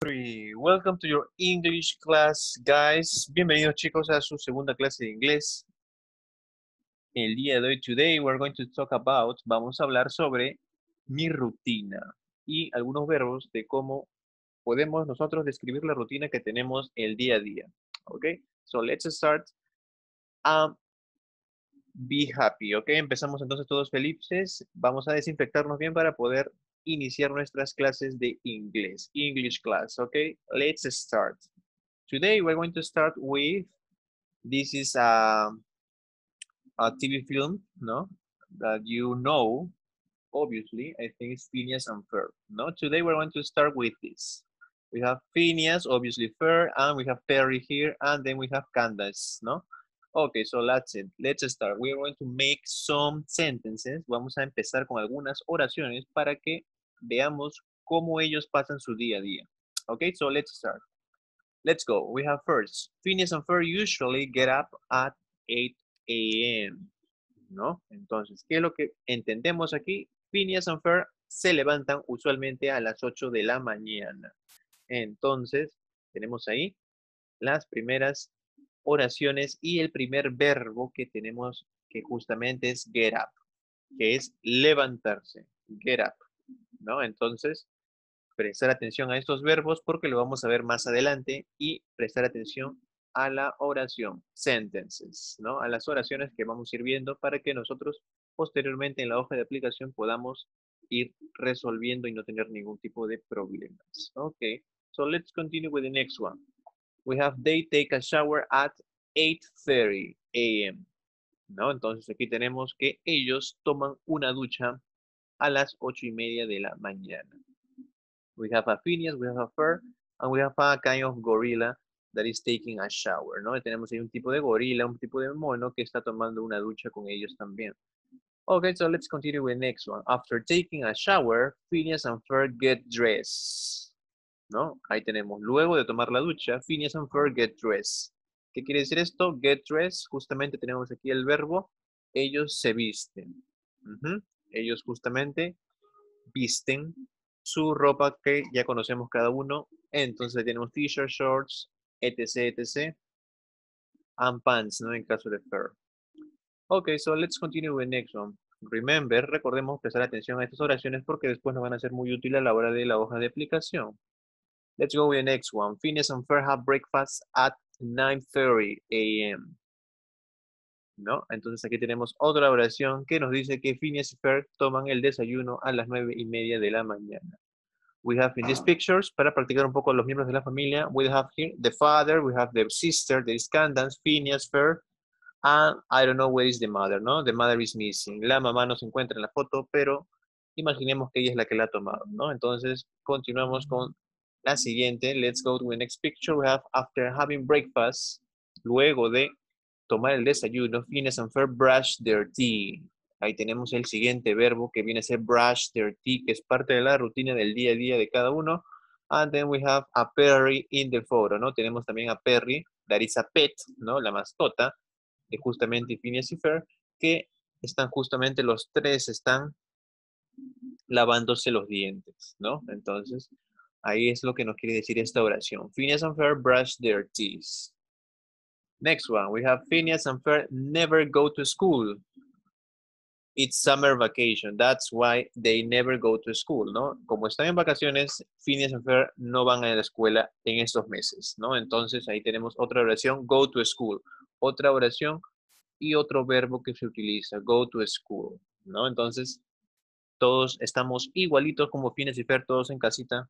Three. Welcome to your English class, guys. Bienvenidos, chicos, a su segunda clase de inglés. El día de hoy, today, we're going to talk about, vamos a hablar sobre mi rutina y algunos verbos de cómo podemos nosotros describir la rutina que tenemos el día a día. ¿Ok? So, let's start. Be happy, ¿ok? Empezamos entonces todos felices. Vamos a desinfectarnos bien para poder iniciar nuestras clases de inglés. English class, ¿ok? Let's start. Today we're going to start with, this is a TV film, no? That you know, obviously, I think it's Phineas and Ferb, no? Today we're going to start with this. We have Phineas, obviously Ferb, and we have Perry here, and then we have Candace, no? Okay, so that's it. Let's start. We're going to make some sentences. Vamos a empezar con algunas oraciones para que veamos cómo ellos pasan su día a día. Okay, so let's start. Let's go. We have first, Phineas and Ferb usually get up at 8 a.m. ¿No? Entonces, ¿qué es lo que entendemos aquí? Phineas and Ferb se levantan usualmente a las 8 de la mañana. Entonces, tenemos ahí las primeras oraciones y el primer verbo que tenemos que justamente es get up, que es levantarse, get up, ¿no? Entonces, prestar atención a estos verbos porque lo vamos a ver más adelante y prestar atención a la oración, sentences, ¿no? A las oraciones que vamos a ir viendo para que nosotros posteriormente en la hoja de aplicación podamos ir resolviendo y no tener ningún tipo de problemas. Okay, so let's continue with the next one. We have they take a shower at 8:30 a.m. ¿No? Entonces aquí tenemos que ellos toman una ducha a las 8:30 de la mañana. We have a Phineas, we have a Ferb, and we have a kind of gorilla that is taking a shower, ¿no? Tenemos ahí un tipo de gorila, un tipo de mono que está tomando una ducha con ellos también. Okay, so let's continue with the next one. After taking a shower, Phineas and Ferb get dressed. ¿No? Ahí tenemos, luego de tomar la ducha, Phineas and Ferb get dressed. ¿Qué quiere decir esto? Get dressed, justamente tenemos aquí el verbo, ellos se visten. Ellos justamente visten su ropa que ya conocemos cada uno. Entonces tenemos t-shirt, shorts, etc, etc. And pants, ¿no? En caso de Ferb. Ok, so let's continue with the next one. Remember, recordemos prestar atención a estas oraciones porque después nos van a ser muy útiles a la hora de la hoja de aplicación. Let's go with the next one. Phineas and Ferb have breakfast at 9:30 a.m. ¿No? Entonces aquí tenemos otra oración que nos dice que Phineas y Ferb toman el desayuno a las 9:30 de la mañana. We have in these pictures, para practicar un poco los miembros de la familia, we have here the father, we have the sister, there is Candace, Phineas, Ferb, and I don't know where is the mother, ¿no? The mother is missing. La mamá no se encuentra en la foto, pero imaginemos que ella es la que la ha tomado, ¿no? Entonces, continuamos con la siguiente. Let's go to the next picture. We have after having breakfast, luego de tomar el desayuno, Phineas and Ferb brush their teeth. Ahí tenemos el siguiente verbo que viene a ser brush their teeth, que es parte de la rutina del día a día de cada uno. And then we have a Perry in the photo, ¿no? Tenemos también a Perry, that is a pet, ¿no? La mascota, que justamente Phineas y Ferb, que están justamente los tres están lavándose los dientes, ¿no? Entonces, ahí es lo que nos quiere decir esta oración. Phineas and Ferb brush their teeth. Next one, we have Phineas and Ferb never go to school. It's summer vacation, that's why they never go to school, ¿no? Como están en vacaciones, Phineas and Ferb no van a la escuela en estos meses, ¿no? Entonces ahí tenemos otra oración, go to school. Otra oración y otro verbo que se utiliza, go to school, ¿no? Entonces, todos estamos igualitos como Phineas y Ferb, todos en casita,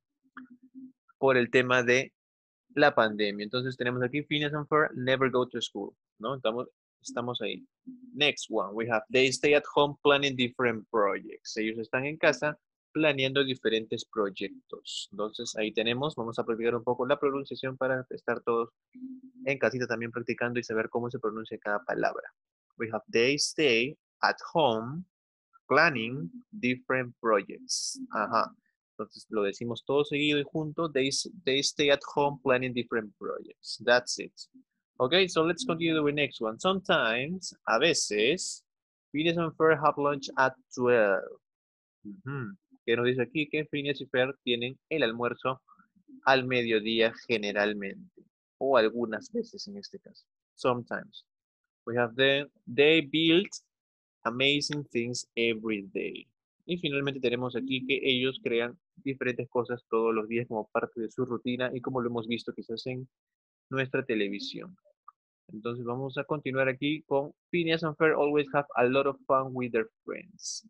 por el tema de la pandemia. Entonces tenemos aquí Phineas and Ferb never go to school, ¿no? Estamos ahí. Next one, we have they stay at home planning different projects. Ellos están en casa planeando diferentes proyectos. Entonces ahí tenemos, vamos a practicar un poco la pronunciación para estar todos en casita también practicando y saber cómo se pronuncia cada palabra. We have they stay at home planning different projects. Ajá. Entonces lo decimos todo seguido y junto. They stay at home planning different projects. That's it. Okay, so let's continue with the next one. Sometimes, a veces, Phineas and Ferb have lunch at 12. ¿Qué nos dice aquí? Que Phineas y Ferb tienen el almuerzo al mediodía generalmente, o algunas veces en este caso. Sometimes. We have they build amazing things every day. Y finalmente tenemos aquí que ellos crean diferentes cosas todos los días como parte de su rutina y como lo hemos visto quizás en nuestra televisión. Entonces vamos a continuar aquí con Phineas and Ferb always have a lot of fun with their friends.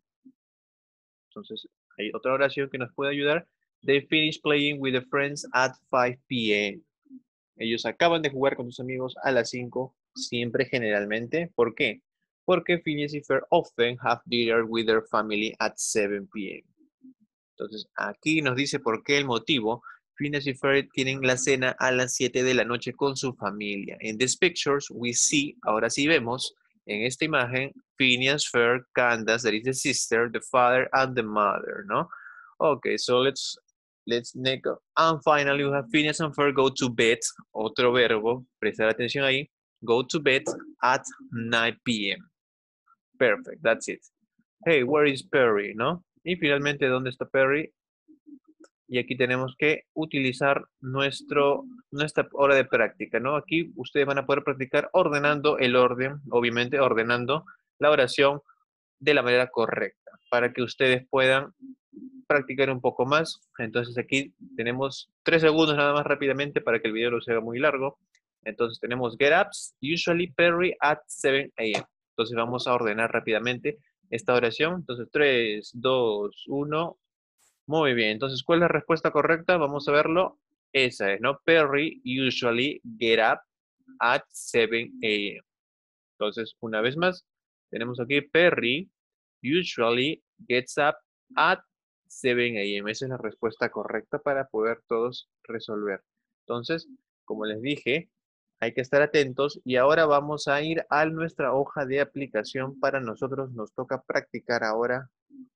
Entonces hay otra oración que nos puede ayudar. They finish playing with their friends at 5 p.m. Ellos acaban de jugar con sus amigos a las 5, siempre generalmente. ¿Por qué? Porque Phineas y Ferb often have dinner with their family at 7 p.m. Entonces, aquí nos dice por qué el motivo. Phineas y Ferb tienen la cena a las 7 de la noche con su familia. In these pictures, we see, ahora sí vemos, en esta imagen, Phineas, Ferb, Candace, that is the sister, the father, and the mother, ¿no? Okay, so let's make, and finally we have Phineas and Ferb go to bed, otro verbo, prestar atención ahí, go to bed at 9 p.m. Perfect, that's it. Hey, where is Perry, no? Y finalmente, ¿dónde está Perry? Y aquí tenemos que utilizar nuestra hora de práctica, ¿no? Aquí ustedes van a poder practicar ordenando el orden, obviamente ordenando la oración de la manera correcta, para que ustedes puedan practicar un poco más. Entonces aquí tenemos 3 segundos nada más rápidamente para que el video no se haga muy largo. Entonces tenemos get ups, usually Perry at 7 a.m. Entonces vamos a ordenar rápidamente esta oración. Entonces 3, 2, 1. Muy bien. Entonces, ¿cuál es la respuesta correcta? Vamos a verlo. Esa es, ¿no? Perry usually get up at 7 a.m. Entonces, una vez más, tenemos aquí Perry usually gets up at 7 a.m. Esa es la respuesta correcta para poder todos resolver. Entonces, como les dije, hay que estar atentos y ahora vamos a ir a nuestra hoja de aplicación. Para nosotros nos toca practicar ahora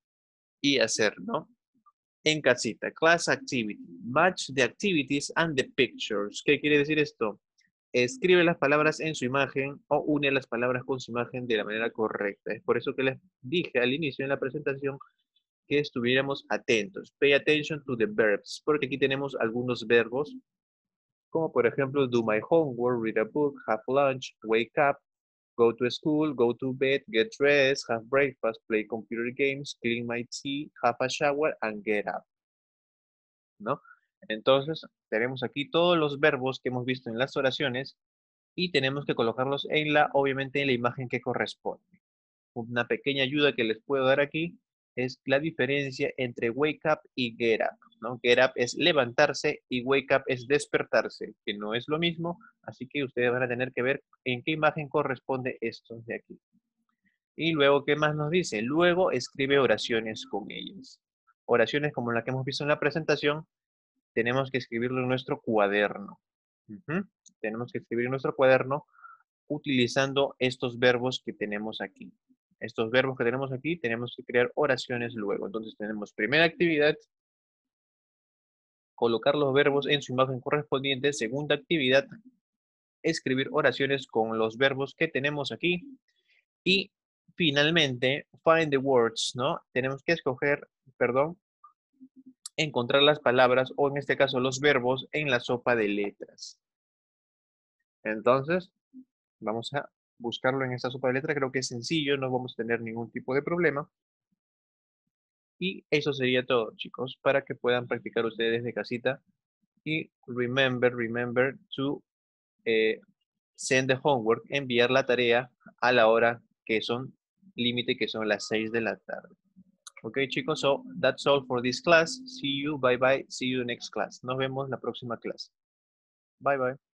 y hacer, ¿no? En casita, class activity, match the activities and the pictures. ¿Qué quiere decir esto? Escribe las palabras en su imagen o une las palabras con su imagen de la manera correcta. Es por eso que les dije al inicio en la presentación que estuviéramos atentos. Pay attention to the verbs, porque aquí tenemos algunos verbos, como por ejemplo, do my homework, read a book, have lunch, wake up, go to school, go to bed, get dressed, have breakfast, play computer games, clean my teeth, have a shower, and get up. ¿No? Entonces, tenemos aquí todos los verbos que hemos visto en las oraciones y tenemos que colocarlos obviamente en la imagen que corresponde. Una pequeña ayuda que les puedo dar aquí es la diferencia entre wake up y get up, ¿no? Get up es levantarse y wake up es despertarse, que no es lo mismo, así que ustedes van a tener que ver en qué imagen corresponde esto de aquí. Y luego, ¿qué más nos dice? Luego escribe oraciones con ellas. Oraciones como la que hemos visto en la presentación, tenemos que escribirlo en nuestro cuaderno. Tenemos que escribir en nuestro cuaderno utilizando estos verbos que tenemos aquí. Estos verbos que tenemos aquí, tenemos que crear oraciones luego. Entonces tenemos primera actividad, colocar los verbos en su imagen correspondiente. Segunda actividad, escribir oraciones con los verbos que tenemos aquí. Y finalmente, find the words, ¿no? Tenemos que encontrar las palabras o en este caso los verbos en la sopa de letras. Entonces, vamos a buscarlo en esta sopa de letras. Creo que es sencillo, no vamos a tener ningún tipo de problema. Y eso sería todo, chicos, para que puedan practicar ustedes de casita. Y remember to send the homework, enviar la tarea a la hora que son límite, que son las 6 de la tarde. Ok, chicos, so that's all for this class. See you, bye bye, see you next class. Nos vemos la próxima clase. Bye bye.